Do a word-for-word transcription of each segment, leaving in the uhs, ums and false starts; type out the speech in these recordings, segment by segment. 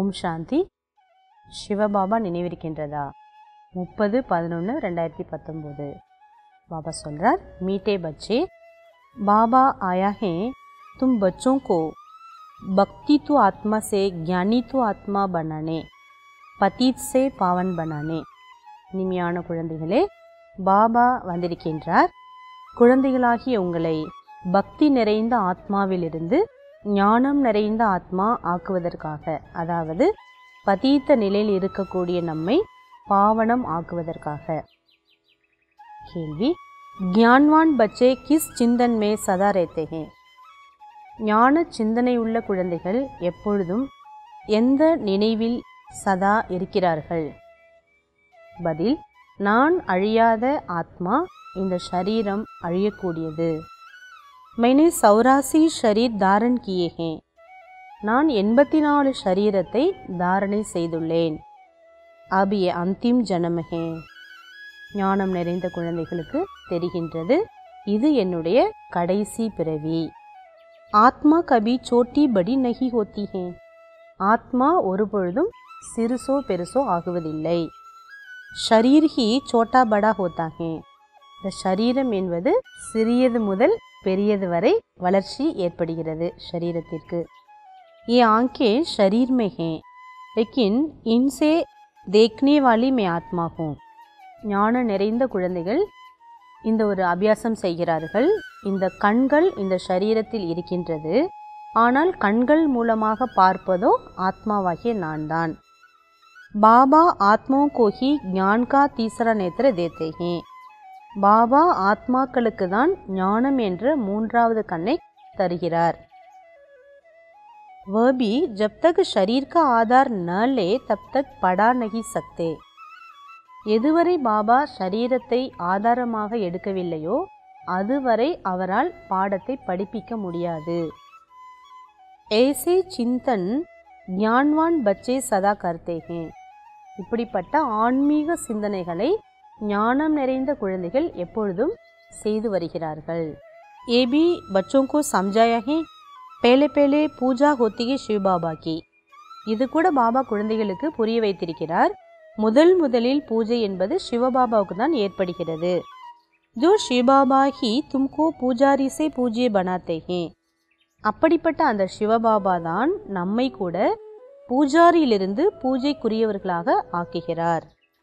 ஓம் சாந்தி. சிவபாபா நினைவிருக்கின்றதா? முப்பது பதினொன்று ரெண்டாயிரத்தி பத்தொம்போது. பாபா சொல்கிறார், மீட்டே பச்சே, பாபா आया है तुम बच्चों को भक्ति तो आत्मा से ज्ञानी तो आत्मा बनाने पतित से पावन बनाने. இனிமையான குழந்தைகளே, பாபா வந்திருக்கின்றார் குழந்தைகளாகிய உங்களை பக்தி நிறைந்த ஆத்மாவிலிருந்து ஞானம் நிறைந்த ஆத்மா ஆக்குவதற்காக, அதாவது பதீத்த நிலையில் இருக்கக்கூடிய நம்மை பாவனம் ஆக்குவதற்காக. கேள்வி, ज्ञानवान बच्चे किस चिंतन में सदा रहते हैं? ஞான சிந்தனை உள்ள குழந்தைகள் எப்பொழுதும் எந்த நினைவில் சதா இருக்கிறார்கள்? பதில், நான் அழியாத ஆத்மா, இந்த ஷரீரம் அழியக்கூடியது. मैंने சௌராசி ஷரீர் தாரன் கியே ஹே, நான் எண்பத்தி நாலு ஷரீரத்தை தாரணை செய்துள்ளேன். அப் யே அந்திம் ஜனம் ஹே, ஞானம் நிறைந்த குழந்தைகளுக்கு தெரிகின்றது, இது என்னுடைய கடைசி பிறவி. ஆத்மா கபி சோட்டி படி நகி ஹோத்தி ஹே, ஆத்மா ஒரு பொழுதும் சிறுசோ பெருசோ ஆகுவதில்லை. ஷரீர் ஹி சோட்டா படா ஹோத்தா ஹே, இந்த ஷரீரம் என்பது சிறியது முதல் பெரியது வரை வளர்ச்சி ஏற்படுகிறது ஷரீரத்திற்கு. ये आंखें शरीर में हैं, लेकिन इनसे देखने वाली मैं आत्मा हूँ. ஞான நிறைந்த குழந்தைகள் இந்த ஒரு அபியாசம் செய்கிறார்கள். இந்த கண்கள் இந்த ஷரீரத்தில் இருக்கின்றது, ஆனால் கண்கள் மூலமாக பார்ப்பதோ ஆத்மாவாகிய நான் தான். பாபா ஆத்மாओं को ही ज्ञान का तीसरा नेत्र देते हैं. பாபா ஆத்மாக்களுக்கு தான் ஞானம் என்ற மூன்றாவது கண்ணை தருகிறார். वह भी जब तक शरीर का आधार न ले तब तक पढ़ा नहीं सकते. எதுவரை பாபா ஷரீரத்தை ஆதாரமாக எடுக்கவில்லையோ அதுவரை அவரால் பாடத்தை படிப்பிக்க முடியாது. ऐसे चिंतन ज्ञानवान बच्चे सदा करते हैं. இப்படிப்பட்ட ஆன்மீக சிந்தனைகளை ஞானம் நிறைந்த குழந்தைகள் எப்பொழுதும் செய்து வருகிறார்கள். ये भी बच्चों को समझाया है, पहले पहले पूजा होती है शिव बाबा की. இது கூட பாபா குழந்தைகளுக்கு புரிய வைத்திருக்கிறார், முதல் முதலில் பூஜை என்பது சிவபாபாவுக்கு தான் ஏற்படுகிறது. जो शिव बाबा ही तुमको पूजारी से पूज्य बनाते हैं. அப்படிப்பட்ட அந்த சிவபாபா தான் நம்மை கூட பூஜாரியிலிருந்து பூஜைக்குரியவர்களாக ஆக்குகிறார்.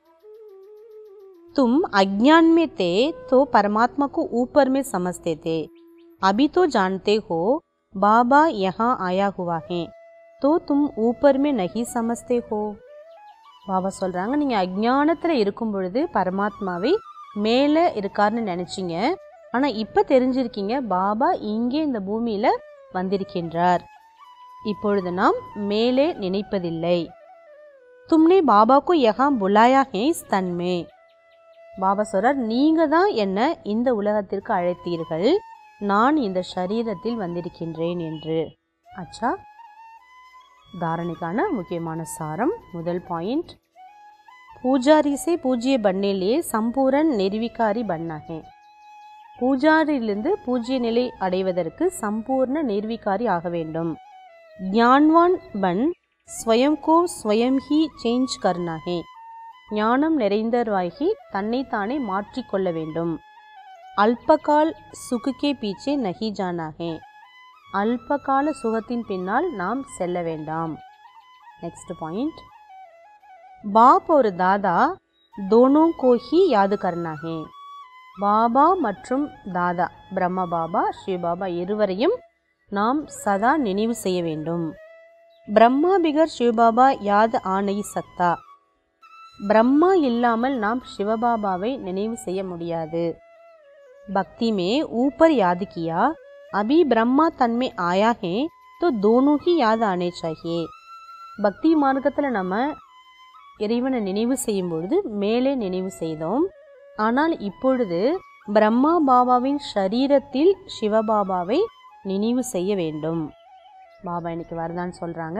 तुम अज्ञान में थे तो परमात्मा को ऊपर में समझते थे, अभी तो जानते हो बाबा यहाँ आया हुआ है तो तुम ऊपर में नहीं समझते हो. பாபா சொல்கிறாங்க, நீங்கள் அஜ்ஞானத்தில் இருக்கும் பொழுது பரமாத்மாவை மேலே இருக்காருன்னு நினச்சிங்க, ஆனால் இப்போ தெரிஞ்சிருக்கீங்க பாபா இங்கே இந்த பூமியில் வந்திருக்கின்றார். இப்பொழுது நாம் மேலே நினைப்பதில்லை. தும்னே பாபாக்கு யஹா புலாயா ஹே ஸ்தன் மே. பாபா சொல்கிறார், நீங்கள் தான் என்னை இந்த உலகத்திற்கு அழைத்தீர்கள், நான் இந்த ஷரீரத்தில் வந்திருக்கின்றேன் என்று. அச்சா, தாரணைக்கான முக்கியமான சாரம். முதல் பாயிண்ட், பூஜாரி से பூஜ்ய बनने लिए சம்பூரன் நிர்விகாரி बनना है. பூஜாரியிலிருந்து பூஜ்ய நிலை அடைவதற்கு சம்பூர்ண நிர்விகாரி ஆக வேண்டும். ஞான்வான் பன் ஸ்வயம் கோ ஸ்வயம் ஹி சேஞ்ச் கர்னா ஹே, ஞானம் நிறைந்தவாகி தன்னைத்தானே மாற்றிக்கொள்ள வேண்டும். அல்பகால் சுகுக்கே பீச்சே நஹி ஜானா ஹே, அல்பகால சுகத்தின் பின்னால் நாம் செல்ல வேண்டாம். நெக்ஸ்ட் பாயிண்ட், பாப் ஒரு தாதா தோனோ கோ ஹி யாது கர்னா ஹே. பாபா மற்றும் தாதா பிரம்ம பாபா சிவ பாபா இருவரையும் நாம் சதா நினைவு செய்ய வேண்டும். பிரம்மா பிகர் சிவபாபா யாத் ஆனை சக்தா, பிரம்மா இல்லாமல் நாம் சிவபாபாவை நினைவு செய்ய முடியாது. பக்தி மே ஊப்பர் யாது கியா, अभी ब्रह्मा तन में आया है तो दोनों ही याद आने चाहिए. பக்தி மார்க்கத்தில் நம்ம இறைவனை நினைவு செய்யும் பொழுது மேலே நினைவு செய்தோம், ஆனால் இப்பொழுது பிரம்மா பாபாவின் ஷரீரத்தில் சிவபாபாவை நினைவு செய்ய வேண்டும். பாபா இன்னைக்கு வரதான்னு சொல்கிறாங்க.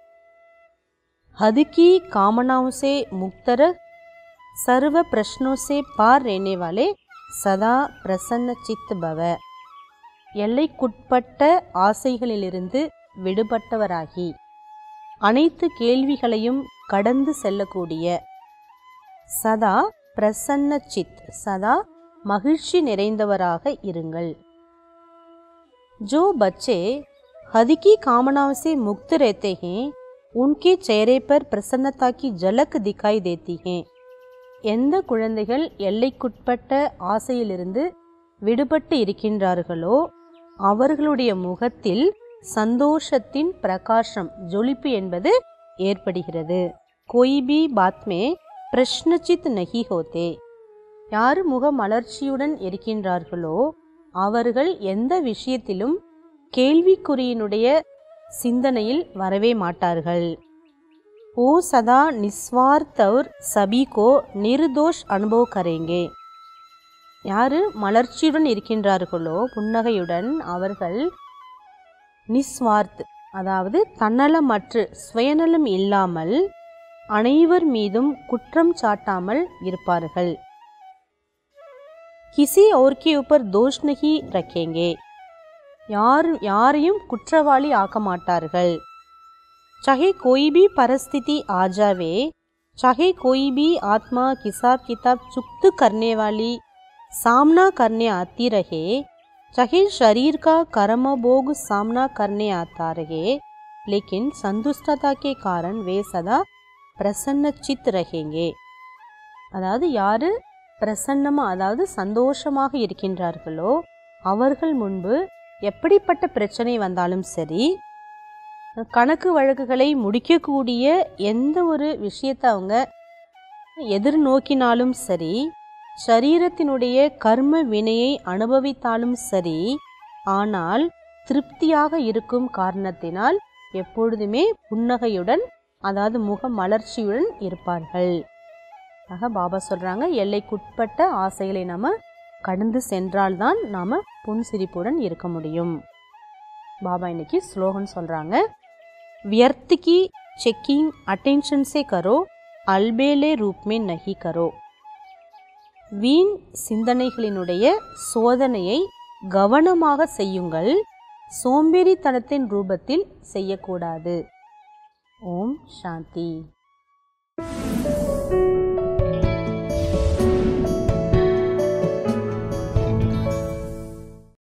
हद की कामनाओं से मुक्त रह, सर्व प्रश्नों से पार रहने वाले सदा प्रसन्न चित्त भव. எல்லைக்குட்பட்ட ஆசைகளிலிருந்து விடுபட்டவராகி அனைத்து கேள்விகளையும் கடந்து செல்லக்கூடிய, சதா பிரசன்ன சித், சதா மகிழ்ச்சி நிறைந்தவராக இருங்கள். जो बच्चे हद की कामनाओं से मुक्त रहते हैं, उनके चेहरे पर प्रसन्नता की झलक दिखाई देती है. எந்த குழந்தைகள் எல்லைக்குட்பட்ட ஆசையிலிருந்து விடுபட்டு இருக்கின்றார்களோ அவர்களுடைய முகத்தில் சந்தோஷத்தின் பிரகாசம், ஜொலிப்பு என்பது ஏற்படுகிறது. कोई भी बात में प्रश्नचित नहीं होते. யார் முக மலர்ச்சியுடன் இருக்கின்றார்களோ அவர்கள் எந்த விஷயத்திலும் கேள்விக்குறியினுடைய சிந்தனையில் வரவே மாட்டார்கள். वो सदा निस्वार्थ और सभी को निर्दोष अनुभव करेंगे. யாரு மலர்ச்சியுடன் இருக்கின்றார்களோ, புன்னகையுடன், அவர்கள் நிஸ்வார்த், அதாவது தன்னலமற்று, சுயநலம் இல்லாமல் அனைவர் மீதும் குற்றம் சாட்டாமல் இருப்பார்கள். किसी और के ऊपर दोष नहीं रखेंगे. யார் யாரையும் குற்றவாளி ஆக்க மாட்டார்கள். चाहे कोई भी परिस्थिति आ जावे, चाहे कोई भी आत्मा हिसाब किताब चुक्त करने वाली सामना करने आती रहे, चाहे शरीर का कर्म भोग सामना करने आता रहे, लेकिन संतुष्टता के कारण वे सदा प्रसन्न चित्त रहेंगे. அதாவது யாரு பிரசன்னமா, அதாவது சந்தோஷமாக இருக்கின்றார்களோ அவர்கள் முன்பு எப்படிப்பட்ட பிரச்சனை வந்தாலும் சரி, கணக்கு வழக்குகளை முடிக்கக்கூடிய எந்த ஒரு விஷயத்தை அவங்க எதிர்நோக்கினாலும் சரி, சரீரத்தினுடைய கர்ம வினையை அனுபவித்தாலும் சரி, ஆனால் திருப்தியாக இருக்கும் காரணத்தினால் எப்பொழுதுமே புன்னகையுடன், அதாவது முக மலர்ச்சியுடன் இருப்பார்கள். ஆக பாபா சொல்றாங்க, எல்லைக்குட்பட்ட ஆசைகளை நாம கடந்து சென்றால்தான் நாம புன்சிரிப்புடன் இருக்க முடியும். பாபா இன்னைக்கு ஸ்லோகன் சொல்றாங்க, व्यर्थ की चेकिंग अटेंशन से करो, अलबेले रूप में नहीं करो. வீண் சிந்தனைகளினுடைய சோதனையை கவனமாக செய்யுங்கள், சோம்பேறித்தனத்தின் ரூபத்தில் செய்யக்கூடாது. ஓம் சாந்தி.